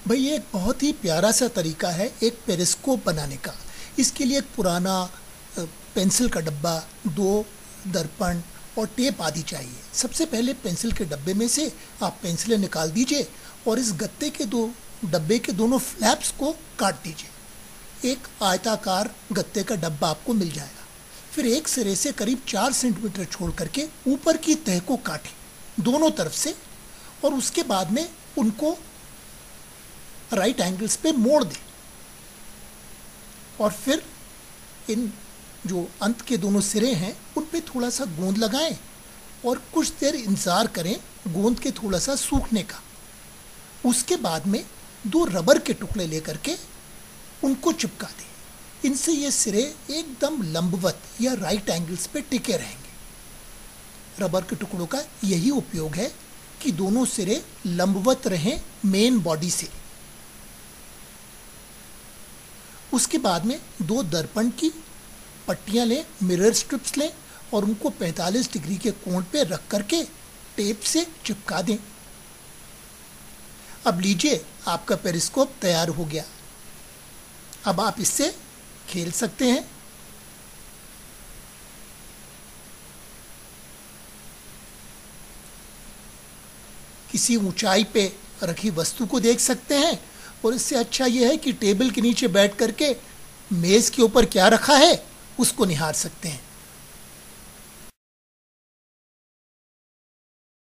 भाई ये एक बहुत ही प्यारा सा तरीका है एक पेरिस्कोप बनाने का। इसके लिए एक पुराना पेंसिल का डब्बा, 2 दर्पण और टेप आदि चाहिए। सबसे पहले पेंसिल के डब्बे में से आप पेंसिलें निकाल दीजिए और इस गत्ते के डब्बे के दोनों फ्लैप्स को काट दीजिए। एक आयताकार गत्ते का डब्बा आपको मिल जाएगा। फिर एक सिरे से करीब 4 सेंटीमीटर छोड़ करके ऊपर की तह को काटें दोनों तरफ से, और उसके बाद में उनको राइट एंगल्स पे मोड़ दें और फिर इन जो अंत के दोनों सिरे हैं उन पे थोड़ा सा गोंद लगाएं और कुछ देर इंतज़ार करें गोंद के थोड़ा सा सूखने का। उसके बाद में 2 रबर के टुकड़े लेकर के उनको चिपका दें। इनसे ये सिरे एकदम लंबवत या राइट एंगल्स पे टिके रहेंगे। रबर के टुकड़ों का यही उपयोग है कि दोनों सिरे लंबवत रहें मेन बॉडी से। उसके बाद में 2 दर्पण की पट्टियां लें, मिरर स्ट्रिप्स लें और उनको 45 डिग्री के कोण पे रख करके टेप से चिपका दें। अब लीजिए, आपका पेरिस्कोप तैयार हो गया। अब आप इससे खेल सकते हैं। किसी ऊंचाई पे रखी वस्तु को देख सकते हैं, और इससे अच्छा यह है कि टेबल के नीचे बैठ करके मेज के ऊपर क्या रखा है उसको निहार सकते हैं।